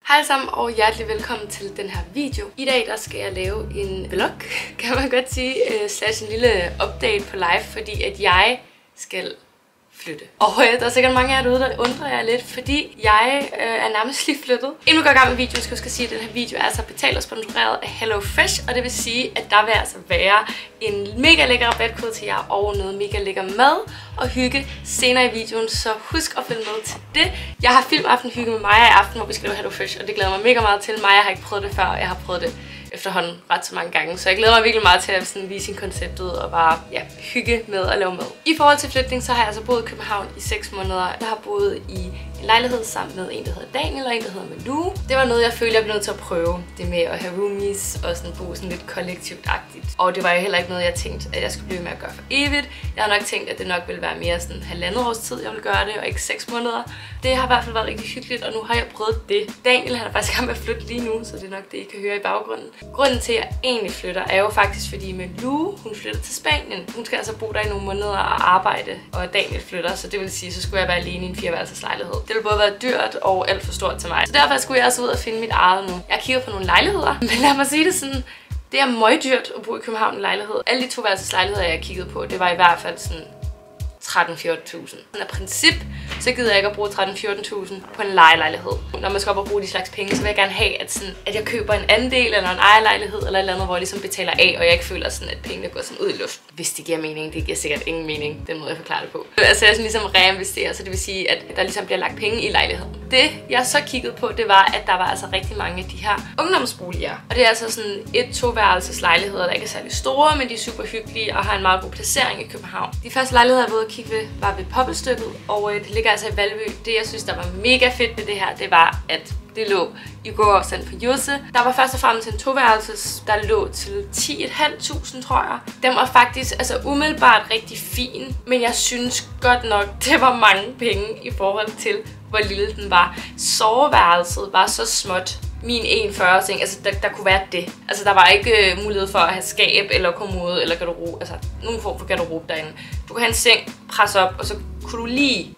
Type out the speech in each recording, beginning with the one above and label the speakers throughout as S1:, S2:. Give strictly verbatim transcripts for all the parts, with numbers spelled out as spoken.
S1: Hej sammen og hjertelig velkommen til den her video. I dag der skal jeg lave en vlog, kan man godt sige, uh, slash en lille update på live, fordi at jeg skal flytte. Og uh, der er sikkert mange af jer derude, der undrer jer lidt, fordi jeg uh, er nærmest lige flyttet. Inden vi går i gang med videoen, skal jeg huske at sige, at den her video er altså betalt og sponsoreret af HelloFresh, og det vil sige, at der vil altså være en mega lækker rabatkode til jer og noget mega lækker mad og hygge senere i videoen, så husk at følge med til det. Jeg har filmaften hygge med Maja i aften, hvor vi skal lave HelloFresh, og det glæder mig mega meget til. Maja har ikke prøvet det før, og jeg har prøvet det efterhånden ret så mange gange, så jeg glæder mig virkelig meget til at sådan vise konceptet og bare ja, hygge med at lave mad. I forhold til flytning, så har jeg altså boet i København i seks måneder. Jeg har boet i en lejlighed sammen med en, der hedder Daniel, og en, der hedder Malou. Det var noget, jeg følte, jeg blev nødt til at prøve. Det med at have roomies og sådan bo sådan lidt kollektivt-agtigt. Og det var jo heller ikke noget, jeg tænkte, at jeg skulle blive med at gøre for evigt. Jeg har nok tænkt, at det nok ville være mere sådan halvandet års tid, jeg ville gøre det, og ikke seks måneder. Det har i hvert fald været rigtig hyggeligt, og nu har jeg prøvet det. Daniel han er faktisk gang med at flytte lige nu, så det er nok det, I kan høre i baggrunden. Grunden til, at jeg egentlig flytter, er jo faktisk fordi Malou, hun flytter til Spanien. Hun skal altså bo der i nogle måneder og arbejde, og Daniel flytter, så det vil sige, så skulle jeg være alene i en fireværelseslejlighed. Det ville både være dyrt og alt for stort til mig. Så derfor skulle jeg altså ud og finde mit eget nu. Jeg kigger på nogle lejligheder, men lad mig sige det sådan, det er møgdyrt at bo i København i lejlighed. Alle de toværelseslejligheder, jeg kiggede på, det var i hvert fald sådan tretten til fjorten tusind. Af princip, så gider jeg ikke at bruge tretten til fjorten tusind på en lejelejlighed. Når man skal op og bruge de slags penge, så vil jeg gerne have, at, sådan, at jeg køber en anden del eller en ejerlejlighed eller et eller andet, hvor jeg ligesom betaler af, og jeg ikke føler sådan, at pengene går sådan ud i luften. Hvis det giver mening, det giver sikkert ingen mening, den måde jeg forklarer det på. Altså jeg er sådan ligesom reinvesterer, så det vil sige, at der ligesom bliver lagt penge i lejligheden. Det jeg så kiggede på, det var, at der var altså rigtig mange af de her ungdomsboliger. Og det er altså sådan et toværelses lejligheder, der ikke er særlig store, men de er super hyggelige og har en meget god placering i København. De første lejligheder, jeg var ude at kigge ved, var ved Poppelstykket, og øh, det ligger altså i Valby. Det jeg synes, der var mega fedt ved det her, det var, at det lå i gåafstand på Jusse. Der var først og fremmest en toværelses, der lå til ti tusind fem hundrede, tror jeg. Den var faktisk altså umiddelbart rigtig fin, men jeg synes godt nok, det var mange penge i forhold til, hvor lille den var. Soveværelset var så småt. Min en fyrre seng, altså der, der kunne være det. Altså der var ikke øh, mulighed for at have skab eller kommode eller garderobe, altså nogen form for garderobe derinde. Du kunne have en seng, presse op, og så kunne du lige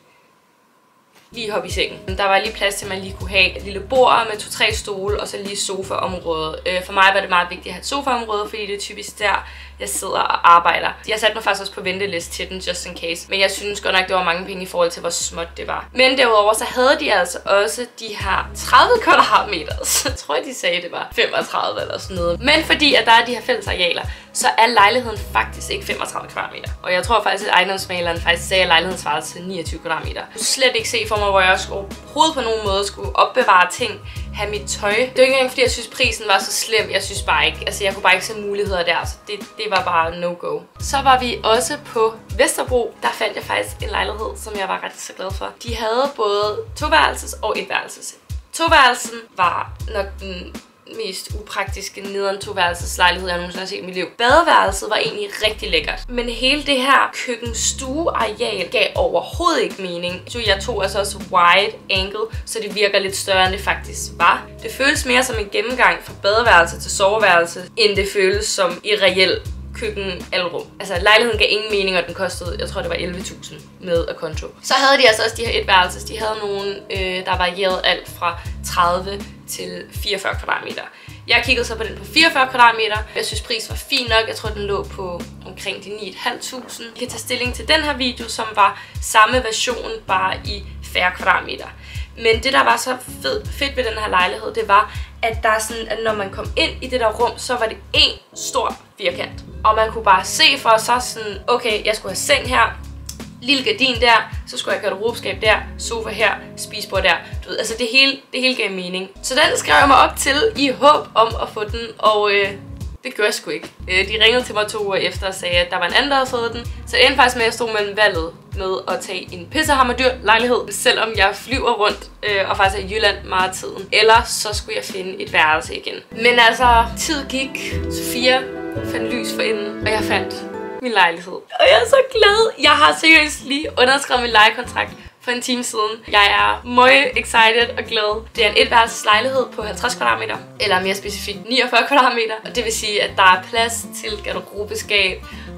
S1: lige hoppe i sengen. Der var lige plads til, at man lige kunne have et lille bord med to-tre stole, og så lige sofaområde. Øh, for mig var det meget vigtigt at have et sofaområde, fordi det er typisk der, jeg sidder og arbejder. Jeg satte mig faktisk også på venteliste til den, just in case. Men jeg synes godt nok, det var mange penge i forhold til, hvor småt det var. Men derudover så havde de altså også de her tredive kvadratmeter. Jeg tror, de sagde, det var femogtredive eller sådan noget. Men fordi at der er de her fællesarealer, så er lejligheden faktisk ikke femogtredive kvadratmeter. Og jeg tror faktisk, at ejendomsmaleren faktisk sagde, at lejligheden svarede til niogtyve kvadratmeter. Jeg kunne slet ikke se for mig, hvor jeg også overhovedet på nogen måde skulle opbevare ting, have mit tøj. Det var ikke engang, fordi jeg synes, prisen var så slem. Jeg synes bare ikke, altså jeg kunne bare ikke se muligheder der, så det, det var bare no-go. Så var vi også på Vesterbro. Der fandt jeg faktisk en lejlighed, som jeg var ret så glad for. De havde både toværelses og etværelses. Toværelsen var nok den mest upraktiske nederen toværelseslejlighed, jeg nogensinde har set i mit liv. Badeværelset var egentlig rigtig lækkert. Men hele det her køkken-stue-areal gav overhovedet ikke mening. Så jeg tog altså også wide angle, så det virker lidt større, end det faktisk var. Det føles mere som en gennemgang fra badeværelse til soveværelse, end det føles som i reelt køkken-alrum. Altså lejligheden gav ingen mening, og den kostede, jeg tror det var elleve tusind med og konto. Så havde de altså også de her etværelses. De havde nogle, øh, der varierede alt fra tredive til fireogfyrre kvadratmeter. Jeg kiggede så på den på fireogfyrre kvadratmeter. Jeg synes prisen var fin nok. Jeg tror den lå på omkring de ni tusind fem hundrede. I kan tage stilling til den her video, som var samme version, bare i færre kvadratmeter. Men det der var så fed, fedt ved den her lejlighed, det var, at der er sådan, at når man kom ind i det der rum, så var det en stor firkant. Og man kunne bare se for sig sådan, okay, jeg skulle have seng her, lille gardin der, så skulle jeg have garderobeskab der, sofa her, spisebord der. Du ved, altså det hele, det hele gav mening. Så den skrev jeg mig op til i håb om at få den, og øh, det gør jeg sgu ikke. Øh, de ringede til mig to uger efter og sagde, at der var en anden, der havde fået den. Så jeg endte faktisk med, at jeg stod mellem valget med at tage en pissehammerdyr lejlighed, selvom jeg flyver rundt øh, og faktisk er i Jylland meget af tiden. Eller så skulle jeg finde et værelse igen. Men altså, tid gik. Sofia fandt lys for enden, og jeg fandt min lejlighed. Og jeg er så glad. Jeg har seriøst lige underskrevet min lejekontrakt for en time siden. Jeg er meget excited og glad. Det er en etværelses lejlighed på halvtreds kvadratmeter, eller mere specifikt niogfyrre kvadratmeter. Og det vil sige, at der er plads til garderobeskab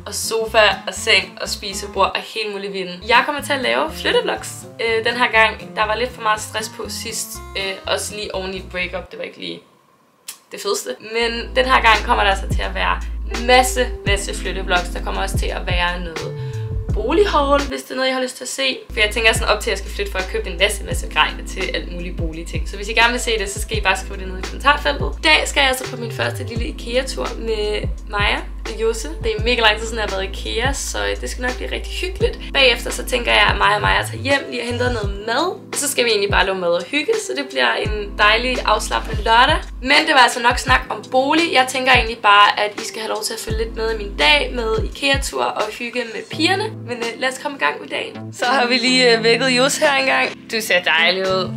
S1: og sofa og seng og spisebord og helt muligt vinden. Jeg kommer til at lave flyttevlogs øh, den her gang. Der var lidt for meget stress på sidst. Øh, også lige oven i et breakup. Det var ikke lige det fedeste. Men den her gang kommer der altså til at være masse, masse flyttevlogs. Der kommer også til at være noget bolighaul, hvis det er noget, jeg har lyst til at se. For jeg tænker sådan op til, at jeg skal flytte for at købe en masse, masse grejle til alt mulige bolige ting. Så hvis I gerne vil se det, så skal I bare skrive det ned i kommentarfeltet. I dag skal jeg altså på min første lille IKEA-tur med Maja og Josse. Det er mega lang tid siden, jeg har været i IKEA, så det skal nok blive rigtig hyggeligt. Bagefter så tænker jeg, at Maja og Maja tager hjem lige og henter noget mad. Så skal vi egentlig bare lave mad og hygge, så det bliver en dejlig afslappende lørdag. Men det var altså nok snak om bolig. Jeg tænker egentlig bare, at I skal have lov til at følge lidt med i min dag med IKEA-tur og hygge med pigerne. Men uh, lad os komme i gang med dagen. Så har vi lige uh, vækket Josse her engang. Du ser dejlig ud.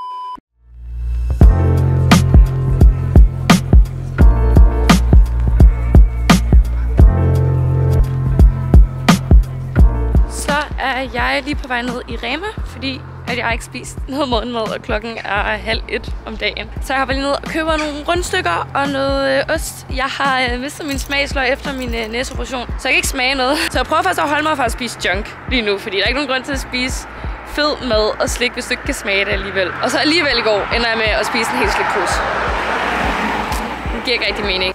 S1: Er jeg lige på vej ned i Rema, fordi at jeg ikke spist noget morgenmad, og klokken er halv et om dagen. Så jeg har været lige ned og køber nogle rundstykker og noget øh, ost. Jeg har øh, mistet min smagsløg efter min øh, næseoperation, så jeg kan ikke smage noget. Så jeg prøver faktisk at holde mig fra at spise junk lige nu, fordi der er ikke nogen grund til at spise fed mad og slik, hvis du ikke kan smage det alligevel. Og så alligevel i går ender jeg med at spise en helt slikpose. Det giver ikke rigtig mening.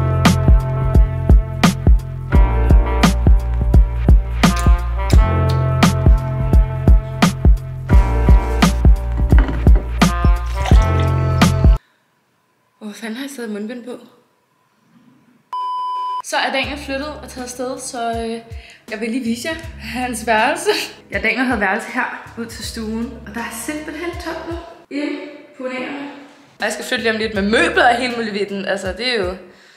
S1: Hvor fanden har jeg stadig mundbind på? Så er Daniel flyttet og taget afsted, så øh, jeg vil lige vise jer hans værelse. Ja, Daniel havde værelse her ud til stuen, og der er simpelthen tomt nu inde på nærmere. Og jeg skal flytte lige om lidt med møbler og hele muligheden. Altså, det er jo...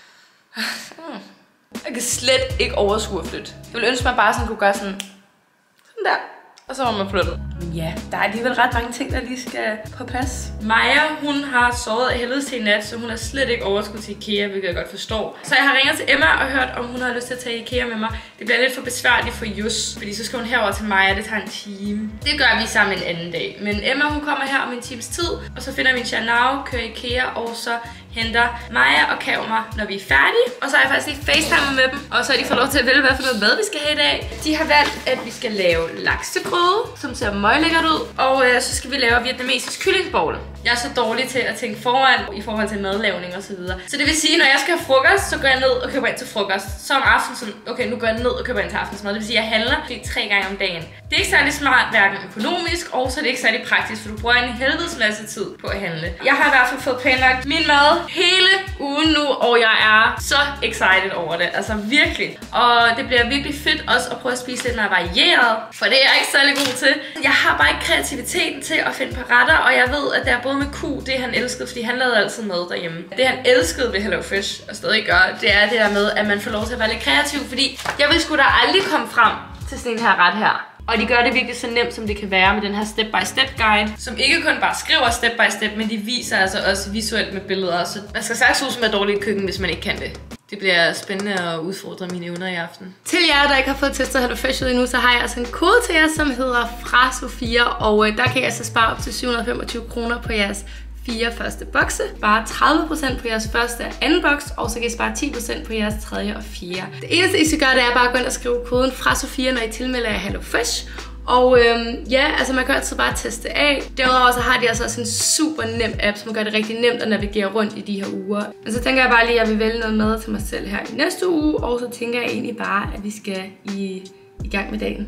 S1: Jeg kan slet ikke overskue at flytte. Jeg ville ønske mig bare sådan kunne gøre sådan... Sådan der. Og så var man flyttet. Men ja, der er alligevel ret mange ting, der lige skal på plads. Maja, hun har sovet af helvede til i nat, så hun har slet ikke overskud til IKEA, hvilket jeg godt forstår. Så jeg har ringet til Emma og hørt, om hun har lyst til at tage IKEA med mig. Det bliver lidt for besværligt for Jus, fordi så skal hun herover til Maja, det tager en time. Det gør vi sammen en anden dag. Men Emma, hun kommer her om en times tid, og så finder vi en Chanau, kører IKEA, og så henter Maja og Kav mig, når vi er færdige. Og så har jeg faktisk lige facetimet med dem, og så har de fået lov til at vælge, hvad for noget mad vi skal have i dag. De har valgt, at vi skal lave laksegrøde, som ser møglækkert ud. Og øh, så skal vi lave vietnamesisk kyllingbowl. Jeg er så dårlig til at tænke foran i forhold til madlavning og så videre. Så det vil sige, når jeg skal have frokost, så går jeg ned og køber ind til frokost. Så om aftenen, så, okay, nu går jeg ned og køber ind til aftensmad. Det vil sige, at jeg handler tre gange om dagen. Det er ikke særlig smart, hverken økonomisk, og så er det ikke særlig praktisk, for du bruger en helvedes masse tid på at handle. Jeg har i hvert fald fået planlagt min mad hele ugen nu, og jeg er så excited over det. Altså virkelig. Og det bliver virkelig fedt også at prøve at spise lidt mere varieret, for det er jeg ikke særlig god til. Jeg har bare ikke kreativiteten til at finde på retter, og jeg ved, at der er både med Q, det han elskede, fordi han lavede altid mad derhjemme. Det han elskede ved Hello Fresh, og stadig gør, det er det der med, at man får lov til at være lidt kreativ, fordi jeg vil sgu da aldrig komme frem til sådan en her ret her. Og de gør det virkelig så nemt, som det kan være med den her step-by-step guide, som ikke kun bare skriver step-by-step, men de viser altså også visuelt med billeder. Så man skal sagtens ud som er dårligt i køkken, hvis man ikke kan det. Det bliver spændende at udfordre mine evner i aften. Til jer, der ikke har fået testet Hello Fresh ud endnu, så har jeg altså en kode til jer, som hedder fra Sofia, og der kan I altså spare op til syv hundrede og femogtyve kroner på jeres fire første bokse, bare tredive procent på jeres første og anden boks, og så kan I spare ti procent på jeres tredje og fjerde. Det eneste, I skal gøre, det er bare at gå ind og skrive koden fra Sofia, når I tilmelder jer Hello Fresh. Og øhm, ja, altså man kan altid bare teste af. Derudover så har de altså også en super nem app, som gør det rigtig nemt at navigere rundt i de her uger. Men så tænker jeg bare lige, at jeg vil vælge noget mad til mig selv her i næste uge, og så tænker jeg egentlig bare, at vi skal i, i gang med dagen.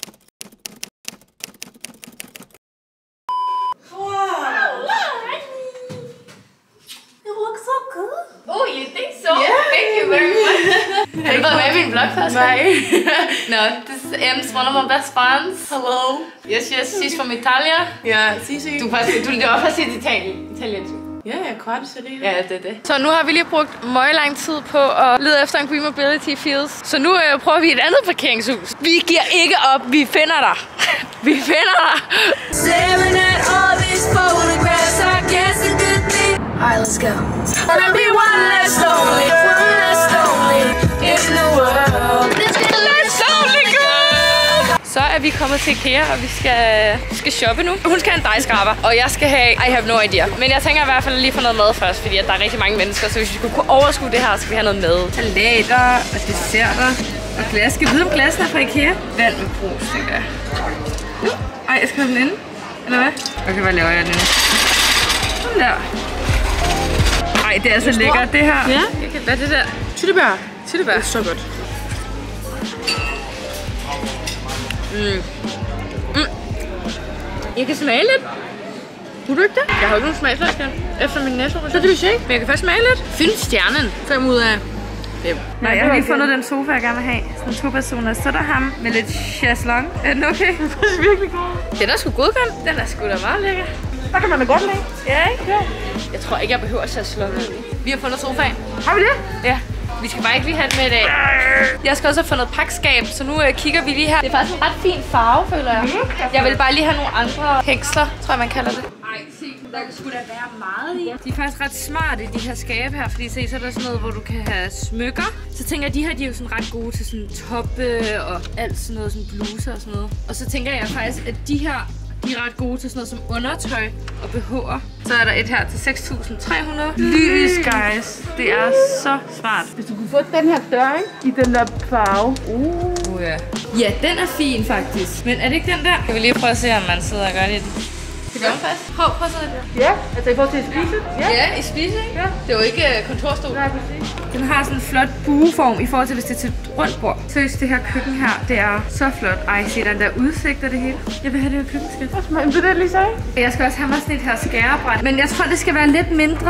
S1: Oh, you think so? Yeah. Thank you very much. Har du været med i min vlog først? Nej. No, this is Ems, one of my best friends. Hello. Yes, yes, she's from Italia.
S2: Yeah, si, si.
S1: Du, faktisk, du det var faktisk i Italien. Italiensk.
S2: Ja, jeg kan det, så det
S1: Ja, det er det. Så nu har vi lige brugt meget lang tid på at lede efter en Green Mobility Fields. Så nu øh, prøver vi et andet parkeringshus. Vi giver ikke op, vi finder dig. Vi finder dig. Staring at all these photographs, I guess a good thing. Alright, let's go. Wanna be one less lonely, one less lonely in the world. Let's only go! Så er vi kommet til IKEA, og vi skal, vi skal shoppe nu. Hun skal have en dejskraber, og jeg skal have... I have no idea. Men jeg tænker i hvert fald lige få noget mad først, fordi at der er rigtig mange mennesker. Så hvis vi skulle kunne overskue det her, så skal vi have noget mad. Salater og desserter. Og glas. Skal vi vide om glasen er fra IKEA? Vand med brus, tænker jeg. Ej, jeg skal have den inde. Eller hvad? Okay, hvad laver jeg den inde? Sådan der. Ej, det er så lækkert, det her.
S2: Ja.
S1: Hvad er det der?
S2: Tyttebær.
S1: Tyttebær.
S2: Det er så godt.
S1: Mm. Mm. Jeg kan smage lidt.
S2: Kunne du ikke det?
S1: Jeg har jo ikke nogen smagsflaske efter min næseoperation.
S2: Så det vil sige.
S1: Men jeg kan først smage lidt. Find stjernen.
S2: fem ud af fem.
S1: Nej, jeg har lige fundet den sofa, jeg gerne vil have. Sådan to personer. Så er der ham med lidt chaiselong. Er den okay?
S2: Det er virkelig god.
S1: Den er sgu godkendt. Den er sgu da meget lækker.
S2: Der kan man da godt lide.
S1: Ja, ikke? Ja. Jeg tror ikke, jeg behøver chaiselong. Vi har fundet sofaen.
S2: Har vi det?
S1: Ja. Vi skal bare ikke lige have den med i dag. Jeg skal også have fundet pakskab, så nu øh, kigger vi lige her. Det er faktisk en ret fin farve, føler jeg. Jeg vil bare lige have nogle andre hængsler, tror jeg, man kalder det. Ej, se, der skulle da være meget i. De er faktisk ret smarte, de her skabe her, fordi se, så er der sådan noget, hvor du kan have smykker. Så tænker jeg, de her de er jo sådan ret gode til sådan toppe og alt sådan noget, sådan bluser og sådan noget. Og så tænker jeg faktisk, at de her de er ret gode til sådan noget som undertøj og B H'er. Så er der et her til seks tusind tre hundrede. Lys, guys. Det er så smart.
S2: Hvis du kunne få den her dør, ikke? I den der farve.
S1: Uh. uh ja. Ja, den er fin faktisk. Men er det ikke den der? Kan vi lige prøve at se, om man sidder og gør det i den? Det gør man faktisk. Prøv, prøv at sidde der.
S2: Ja, altså i forhold til at spise. Ja,
S1: ja i spise, ikke? Ja. Det er jo ikke uh, kontorstol.
S2: Nej, præcis.
S1: Den har sådan en flot bueform i forhold til, hvis det er til et rundt bord. Seriøst, det her køkken her, det er så flot. Ej, se den der udsigt og det hele. Jeg vil have det her køkkenskab.
S2: Hvad vil det lige sige?
S1: Jeg skal også have mig sådan et her skærebrænd. Men jeg tror, det skal være lidt mindre.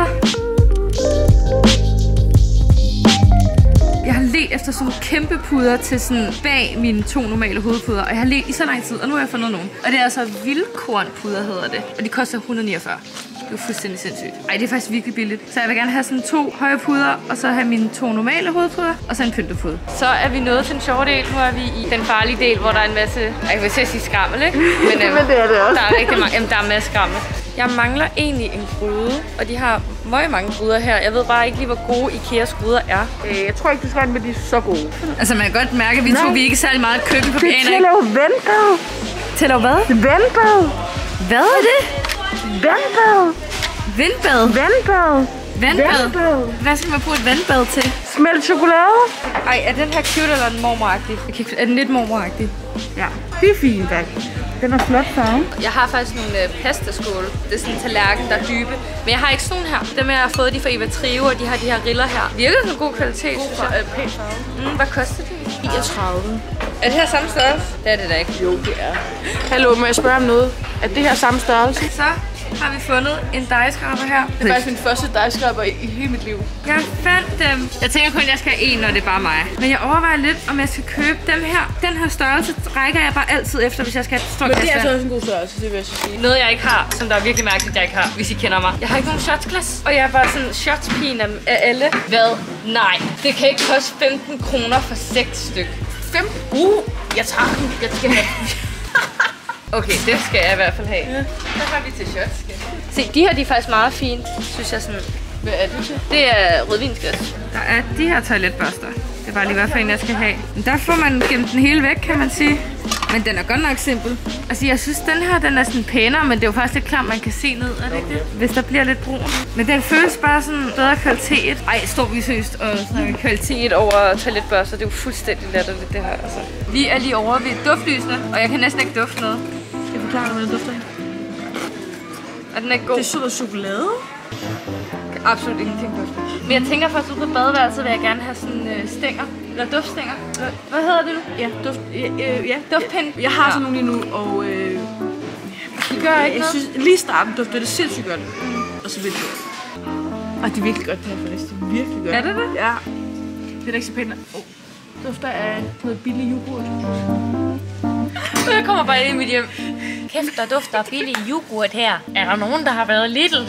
S1: Jeg har let efter sådan nogle kæmpe puder til sådan bag mine to normale hovedpuder. Og jeg har let i så lang tid, og nu har jeg fundet nogen. Og det er altså vildkornpuder, hedder det. Og de koster et hundrede niogfyrre. Det er fuldstændig sindssygt. Ej, det er faktisk virkelig billigt. Så jeg vil gerne have sådan to høje puder, og så have mine to normale hovedpuder, og så en pyntepude. Så er vi nået til den sjove del. Nu er vi i den farlige del, hvor der er en masse... Jeg vil sige skrammel, ikke? Men, øhm,
S2: Men det er det også.
S1: Der er rigtig mange... Jamen, der er en masse skrammel. Jeg mangler egentlig en gryde, og de har meget mange gryder her. Jeg ved bare ikke lige, hvor gode IKEAs gryder er.
S2: Øh, jeg tror ikke, du skal have med de er så gode.
S1: Altså, man kan godt mærke, at vi to vi ikke særlig meget køkken på
S2: Det er til at lave vandbad.
S1: Til at lave hvad?
S2: Vandbad.
S1: Hvad er det?
S2: Vandbad.
S1: Vindbad?
S2: Vandbad.
S1: Vandbad?
S2: Vandbad.
S1: Hvad skal man bruge et vandbad til?
S2: Smelt chokolade.
S1: Ej, er den her cute, eller er den mormoragtig? Okay, er den lidt mormoragtig?
S2: Ja, det er fint, faktisk. Den er flot farve.
S1: Jeg har faktisk nogle øh, pastaskåle. Det er sådan en tallerken, der er dybe. Men jeg har ikke sådan her. Dem jeg har fået, de fra Eva Trio, og de har de her riller her. Virker sådan en god kvalitet,
S2: God
S1: synes jeg.
S2: Øh, pæn farve.
S1: Mm, hvad koster det?
S2: fireogtredive.
S1: Er det her samme størrelse? Det er det da ikke.
S2: Jo, det er. Hallo, må jeg spørge om noget? Er det her samme størrelse?
S1: Så har vi fundet en dejskraber her.
S2: Det er faktisk min første dejskraber i, i hele mit liv.
S1: Jeg fandt dem. Jeg tænker kun, at jeg skal have en, når det er bare mig. Men jeg overvejer lidt, om jeg skal købe dem her. Den her størrelse rækker jeg bare altid efter, hvis jeg skal have et stort
S2: Men det er
S1: glas
S2: altså
S1: vand.
S2: også en god størrelse, det vil jeg så sige.
S1: Noget, jeg ikke har, som der er virkelig mærkeligt, jeg ikke har, hvis I kender mig. Jeg har ikke nogen shotsglas. Og jeg er bare sådan shotspigen af af alle. Hvad? Nej. Det kan ikke koste femten kroner for seks styk.
S2: femten? Uh, jeg tager den. Jeg skal have
S1: Okay, det skal jeg i hvert fald have. Ja. Så har vi til shots. Se, de her de er faktisk meget fine, synes jeg sådan.
S2: Hvad er det til?
S1: Det er rødvinsglas. Der er de her toiletbørster. Det er bare lige hvad for en, jeg skal have. Men der får man gemt den hele væk, kan man sige. Men den er godt nok simpel. Altså, jeg synes, den her den er sådan pænere, men det er jo faktisk lidt klart, man kan se ned, er det ikke det? Hvis der bliver lidt brun. Men den føles bare sådan bedre kvalitet. Ej, står vi seriøst og snakker kvalitet over toiletbørster. Det er jo fuldstændig latterligt, det her. Altså. Vi er lige over ved duftlysene, og jeg kan næsten ikke dufte noget.
S2: Skal jeg forklare dig, hvad det dufter af?
S1: Er den ikke god?
S2: Det er sød og chokolade.
S1: Absolut ingenting dufter. Men jeg tænker faktisk, ud på badeværelset vil jeg gerne have sådan øh, stænger. Eller duftstænger. Hvad hedder det nu?
S2: Ja, duft, ja, øh, ja.
S1: Duftpind.
S2: Jeg har
S1: ja.
S2: sådan nogle lige nu, og øh,
S1: de gør ikke
S2: jeg
S1: noget.
S2: synes, lige i starten dufter det sindssygt godt. Mm. Og så vil det godt. Og det er virkelig godt det her faktisk. Det er virkelig godt.
S1: Er det det?
S2: Ja. Det er da ikke så pænt. Oh. Dufter af noget billig yoghurt.
S1: Jeg kommer bare ind i mit hjem. Kæft, der dufter billig yoghurt her. Er der nogen, der har været Lidl?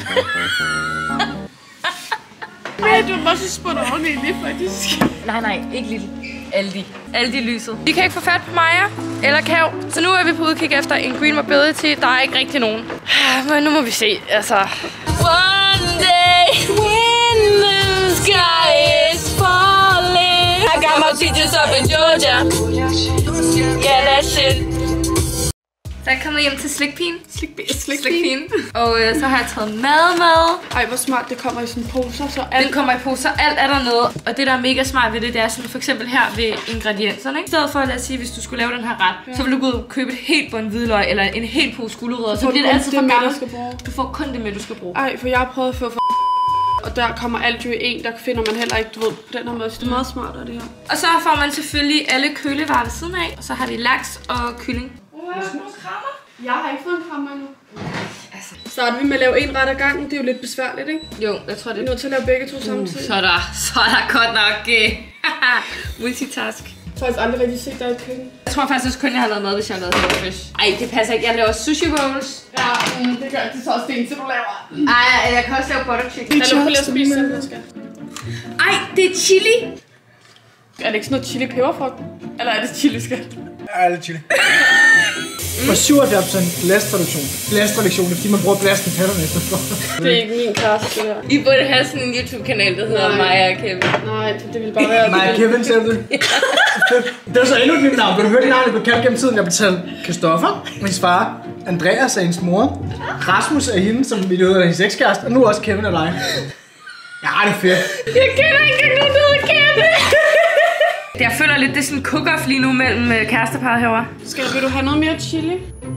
S2: Nej, du må også spurgt ordentligt lige faktisk.
S1: Nej, nej, ikke Lidl. Aldi. Aldi lyset. Vi kan ikke få fat på Maja eller Kav, så nu er vi på udkig efter en Green Mobility. Der er ikke rigtig nogen. Men nu må vi se, altså. One day when the sky is falling, I got my teachers up in Georgia. Yeah, that shit. Der er kommet hjem til slikpigen.
S2: Slikpigen.
S1: Slikpigen. Og øh, så har jeg taget mad med.
S2: Ej, hvor smart. Det kommer i sådan poser, så alt...
S1: Den kommer i poser, alt er der noget. Og det, der er mega smart ved det, det er sådan for eksempel her ved ingredienserne. Ikke? I stedet for, lad os sige, hvis du skulle lave den her ret, ja. så vil du gå ud og købe et helt bund hvidløg eller en helt pose gulerødder. Så, så bliver det altid for gammelt. Du får kun det med, du skal bruge.
S2: Ej, for jeg har prøvet at få for... Og der kommer alt jo i en, der finder man heller ikke, du ved, på den her måde. Så det er meget smartere, det her.
S1: Og så får man selvfølgelig alle kølevarer ved siden af. Og så har vi laks og kylling.
S2: Wow, krammer. Jeg har ikke fået en krammer endnu. Altså. Starter vi med at lave en ret ad gangen? Det er jo lidt besværligt, ikke?
S1: Jo, jeg tror det.
S2: Vi er nødt til at lave begge to samtidig.
S1: Uh, så er der, så er der godt nok uh, multitask.
S2: Jeg har faktisk aldrig rigtig set dig i køkken.
S1: Jeg tror faktisk også kun, jeg har lavet mad, hvis jeg har lavet hellofish. Ej, det passer ikke. Jeg laver sushi rolls.
S2: Ja, mm, det gør det så også det eneste, du laver.
S1: Ej, jeg kan også lave butter chicken.
S2: Jeg lukker lige at spise den, skal.
S1: Ej, det er chili.
S2: Er det ikke sådan noget chili peberfrugt? Eller er det chili, skal?
S3: Ja, det er chili. For syvoghalvfjerds procent blastreduktion. Blastreduktion, det er fordi man bruger blast i patterne efterfor.
S2: Det er ikke min klasse, det der.
S1: I burde have sådan en YouTube-kanal, der hedder Maja og Kevin.
S2: Nej, det vil bare være...
S3: Nej, Kevin selv det. Det er så endnu et nyt navn. Vil du høre dit navn, jeg blev kaldt gennem tiden? Jeg betalte Christoffer, min far. Andreas er hendes mor. Rasmus er hende, som vi løder af hendes ekskæreste. Og nu også Kevin og dig. Ja, det er fedt.
S1: Jeg kender ikke nogen, der hedder Kevin. Jeg føler lidt, det er sådan en cook-off lige nu mellem kæresteparret herovre.
S2: Skal vil du have noget mere chili?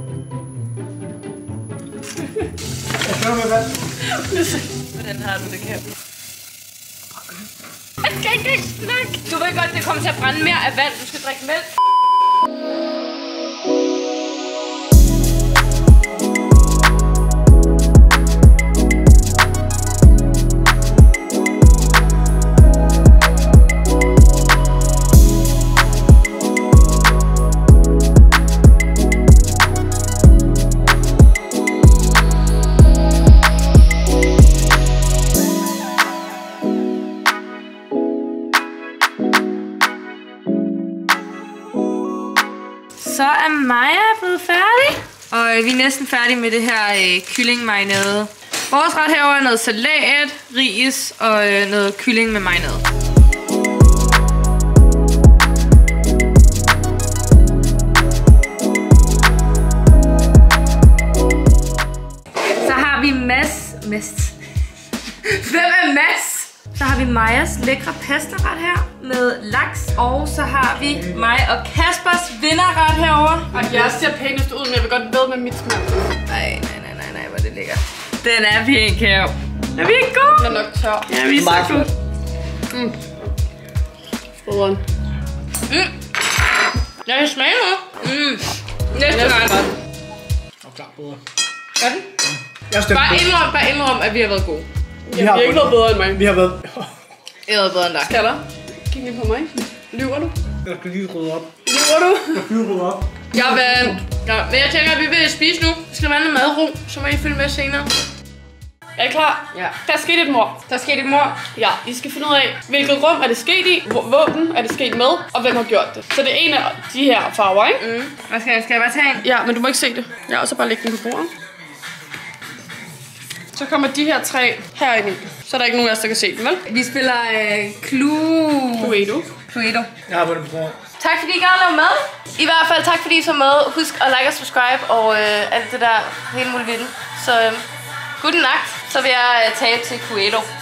S3: Jeg kører med vand.
S1: Hvordan har du det, Kevin? Jeg skal ikke snakke. Du ved godt, det kommer til at brænde mere af vand. Du skal drikke mælk. Så er Maja blevet færdig. Og øh, vi er næsten færdige med det her øh, kyllingmarinade. Vores ret herovre er noget salat, ris og øh, noget kylling med marinade. Så har vi Mads... Mads... Hvem er Mads? Så har vi Majas lækre pastaret her med laks. Og så har vi mig og Kaspers vinderret herovre.
S2: Og jeg ser pænest ud, men jeg vil godt ved med mit smag.
S1: Nej, nej, nej, nej, nej, hvor det ligger. Den er pæn, Kæv. Er vi ikke gode?
S2: Den er nok tør.
S1: Ja, vi er så gode.
S2: Mm. Froderen.
S1: Mm. Jeg kan smage noget. Mm. Næste gang.
S3: Og klar, bedre.
S1: Er den?
S3: Jeg stemte
S1: bare indrøm, bare indrøm, at vi har været gode.
S2: Vi har, vi har ikke været bedre end mig.
S3: Vi har været...
S1: Jeg har været bedre end dig.
S2: Skaller, kig lige på mig. Lyver du?
S3: Jeg skal lige rydde op.
S2: Lyver du?
S3: Jeg skal lige rydde op.
S1: Jeg vil... Ja, men jeg tænker, at vi vil spise nu. Vi skal være noget madro, så må I følge med senere.
S2: Er I klar?
S1: Ja.
S2: Der er sket et mord.
S1: Der er sket et mord.
S2: Ja, I skal finde ud af, hvilket rum er det sket i, våben er det sket med, og hvem har gjort det. Så det er en af de her farver, ikke?
S1: Mm. Hvad skal jeg? Skal jeg bare tage en?
S2: Ja, men du må ikke se det. Ja, og så bare lægge den på bordet. Så kommer de her tre herinde i. Så er der ikke nogen af os, der kan se dem, vel?
S1: Vi spiller øh, Clue...
S2: Cluedo.
S1: Cluedo.
S3: Jeg har været på bordet.
S1: Tak fordi I gerne lavede med. I hvert fald tak fordi I så med. Husk at like og subscribe og øh, alt det der hele muligheden. Så øh, good night. Så vil jeg øh, tale til Cluedo.